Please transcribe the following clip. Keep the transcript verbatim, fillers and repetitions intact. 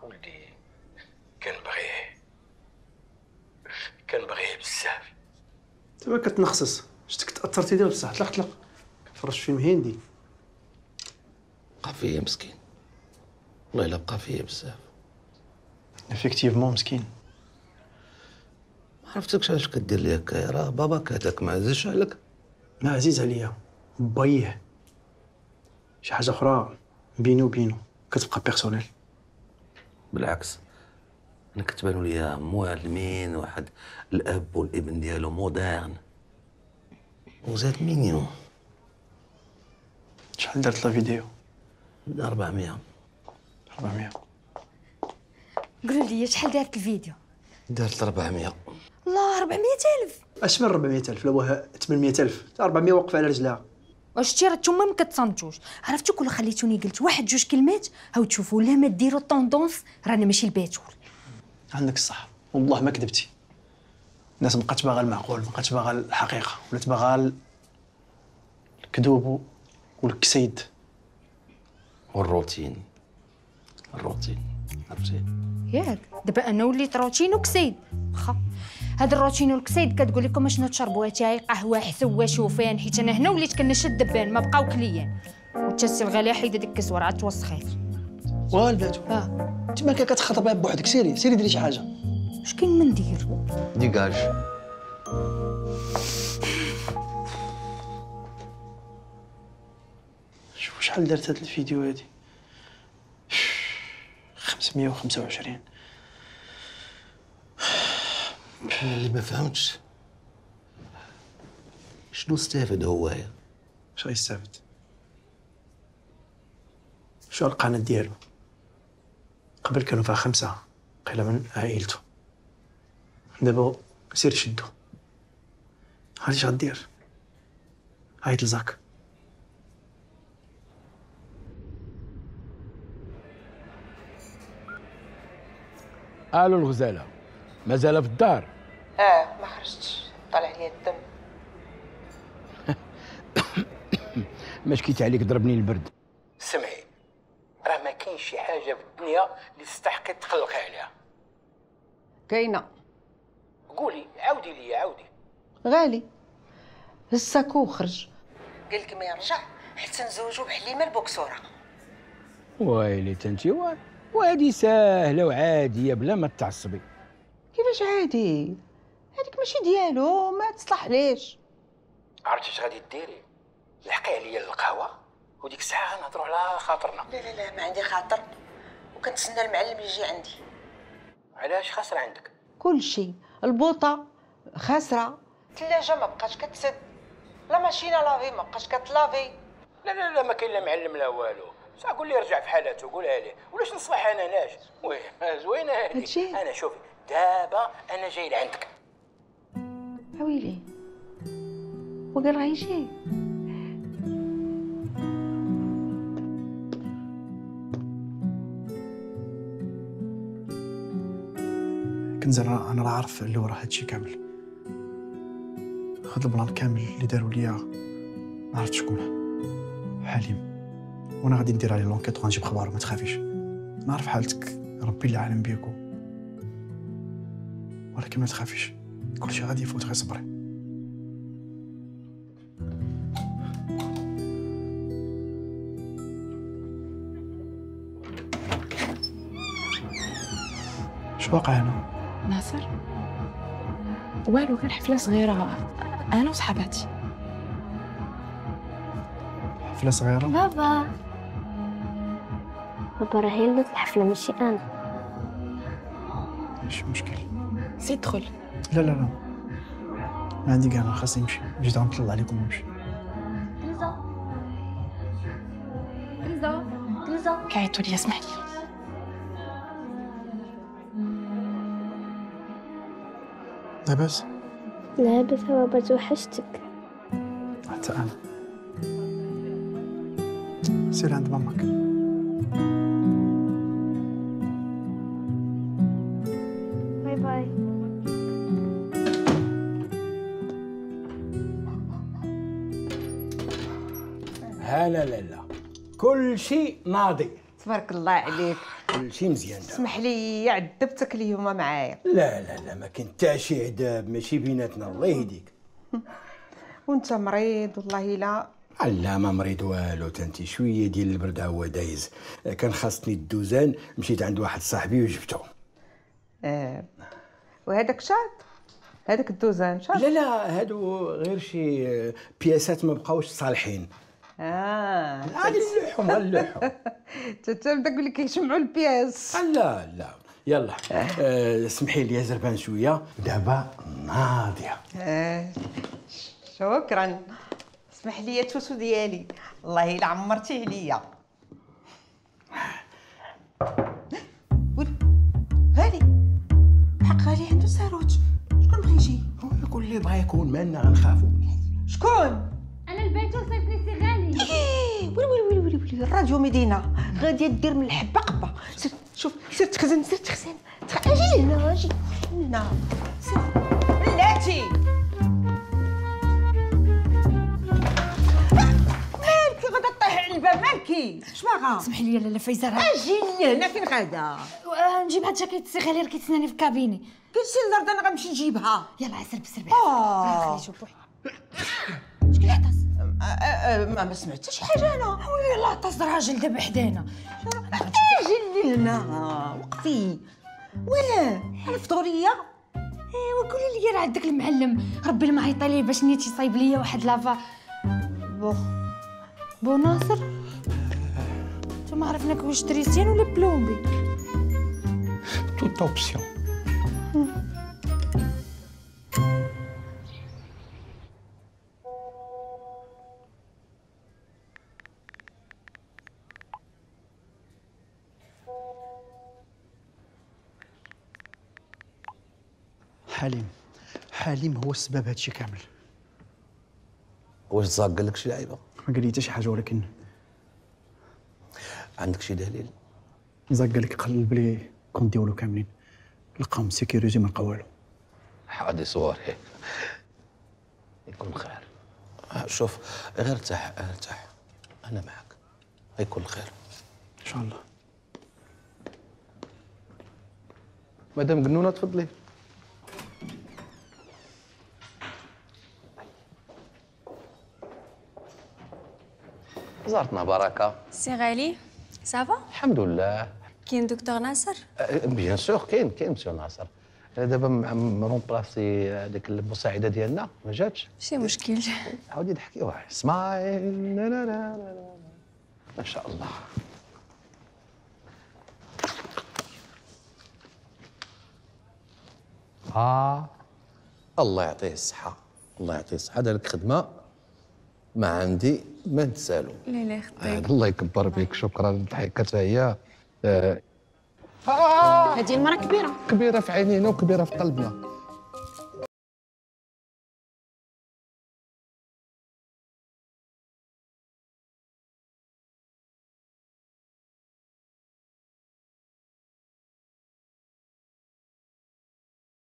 ولدي كنبغيه كنبغيه بزاف. دابا كتنخصص، شتك تاثرتي دابا بصح. طلق طلق كتفرج فيلم هندي. بقى فيا مسكين، والله الا بقى فيا بزاف. افيكتيفمون مسكين. ما عرفتكش علاش كدير لي هكايا، راه باباك هذاك ما عزيزش عليك. ما عزيز عليا بايه، شي حاجه اخرى بيني وبينه كتبقى بيرسونيل. بالعكس، انا كتبانوا لي معلمين، واحد الاب والابن ديالو مودرن وزاد مينيون. شحال درت لا فيديو؟ أربعمية. أربعمية. قولوا لي شحال دارت الفيديو؟ دارت أربعمية. الله، أربعمية ألف. اش من أربعمية ألف؟ لوها ثمانمية ألف، أربعمية واقفه على رجلها. واش تي راه نتوما ما كتصنتوش؟ عرفتوا كل خليتوني قلت واحد جوج كلمات هاو تشوفوا، لا ما ديروا طوندونس رانا ماشي الباتول. عندك الصح، والله ما كذبتي. الناس مابقاتش باغا المعقول، مابقاتش باغا الحقيقه، ولات باغا الكذوب والكسيد والروتين. الروتين عرفتي؟ ياك دابا انا وليت روتين وكسيد. واخا هاد الروتين والكسيد كتقول لكم اشنو تشربوا؟ اتاي قهوه حسوه شوفان، حيت انا هنا وليت كنشد الدبان ما بقاو كليان. وتسي الغاليه حيد ديك الكسوه راه توسخات. والباتو اه انت ما كتخاطبها بوحدك، سيري سيري ديري شي حاجه. اش كاين ما ندير؟ ديكاج. شوف شحال دارت هاد الفيديو هادي، خمسمية وخمسة وعشرين. انا اللي ما فهمتش شنو استفاد هوايا. اش غيستافد؟ شو القناة ديالو؟ قبل كانوا فيها خمسة قيل من عائلته، دابا سير شدو. هادي اش غدير؟ عيط لزاك. الو الغزاله، مازال في الدار؟ اه ما خرجتش، طالع لي الدم. ما شكيت عليك ضربني البرد. سمعي، راه ما كاينش شي حاجه في الدنيا اللي تستحقي تقلقي عليها. كاينه. قولي، عاودي لي عاودي. غالي الساكو وخرج، قال لك ما يرجع حتى نزوجو بحليمه البوكسوره. ويلي تنتي واه، وهادي ساهله وعاديه بلا ما تعصبي. كيفاش عادي؟ هذيك ماشي ديالو، ما تصلح ليش. عرفتي اش غادي ديري؟ لحقي عليا للقهوه وديك الساعه نهضروا على خاطرنا. لا لا لا، ما عندي خاطر، وكنتسنى المعلم يجي عندي. علاش خاسره عندك؟ كل شيء، البوطه خاسره، الثلاجه ما بقاش كتسد، لا ماشينه لافي ما بقاش كتلافي. لا لا لا، ما كاين لا معلم لا والو. صح قول لي رجع في حالته، قولها ليه. ولاش نصلح انا ناش؟ وي زوينه هذه. هادشي؟ انا شوفي دابا انا جاي لعندك. ويلي وقال غيجي. كنزل انا راه عارف اللي ورا هادشي كامل. هاد البلان كامل اللي داروا ليا ما عرفت شكون حليم، وانا غادي ندير عليه لونكيت وغنجيب خبارو، ما تخافيش. نعرف حالتك، ربي اللي عالم بيكو، ولكن ما تخافيش كلشي غادي يفوت، غير صبري. شو واقع هنا؟ ناصر والو، غير حفله صغيره انا وصحاباتي. حفله صغيره؟ بابا بابا راه هي اللي الحفله ماشي انا. ماشي مشكل، سي دخل. لا لا لا ما عندي كاع، انا خاصني نمشي، جيت غنطلع عليكم ونمشي. تلزا تلزا تلزا كعيطوا لي، اسمح لي. لاباس؟ لاباس بابا، توحشتك. حتى انا. سير عند ماماك. باي باي. لا لا لا لا، كل شيء ناضي. تبارك الله عليك، كل شيء مزيان دابا. اسمح لي عذبتك اليوم معايا. لا لا لا ما كاين حتى شي عذاب ماشي بيناتنا الله يهديك. وانت مريض والله لا. لا ما مريض والو تنتي شويه ديال البرد هو دايز. كان خاصني الدوزان مشيت عند واحد صاحبي وجبته. اه وهذاك شاد هذاك الدوزان شاد. لا لا هادو غير شي بياسات ما بقاوش صالحين. اه هادي اللحم اللحم. تتبدا تقول لك كيجمعوا البياس. لا لا يلا آه، اسمحي لي يا زربان شويه دابا ناضيه. آه. شكرا. اسمح لي يا توسو ديالي والله الا عمرتي عليا. غالي بحق غالي عنده ساروت. شكون بغى يجي؟ كل اللي بغا يكون مالنا غنخافوا. شكون؟ انا البيت وصيفني سي غالي. ويلي ويلي ويلي ويلي الراديو مدينه غاديه دير من الحبه قبه. سير شوف سير تخزن سير تخزن. اجي هنا اجي هنا سير بلاتي. مالكي غادا طيحي على الباب مالكي؟ اش باغا؟ اسمحي لي لاله فايزه راه اجي لهنا فين غادا؟ آه، نجيب هاد جاكيت سي غالي راه كيتسناني في الكابيني. كنتي للارض انا غنمشي نجيبها. يلا عسل بسر آه. بها خلي شوف بوحدي. شكون اللي عطاس؟ ما ما سمعت حتى شي حاجه انا. يلا عطاس راجل دابا حدانا. اجي لهنا وقفي ولا الفطوريه. ايوا قولي لي راه عندك المعلم ربي ما عيطي ليه باش نيت يصايب ليا واحد لافا. بو بو ناصر انت ما عرفناك واش تريسيان ولا بلومبي. توت اوبسيون. حليم حليم هو السبب هادشي كامل. واش زاق قال لك شي لعيبه؟ ما قال لي حتى شي حاجه ولكن عندك شي دليل؟ زاق قال لك قلب لي كونت ديالو كاملين لقاهم سيكيوريتي ما لقاو والو. حادي صور هيك يكون خير. شوف غير ارتاح ارتاح انا معك يكون خير ان شاء الله. مدام قنونه تفضلي. زارتنا بركه. سي غالي صافا؟ الحمد لله. كاين دكتور ناصر؟ بيان سور كاين كاين مسيو ناصر. دابا مرونبلاسي هذيك المساعده ديالنا ما جاتش. ماشي مشكل. عاودي ضحكي واحد سمايل. لا لا لا لا ما شاء الله. اه الله يعطيه الصحه الله يعطيه الصحه. دارك خدمه ما عندي ما نتسالو. لا لا يخطيك. آه الله يكبر بك. شكرا. الضحكه هي آه هذه المراه كبيره كبيره في عينينا وكبيره في قلبنا.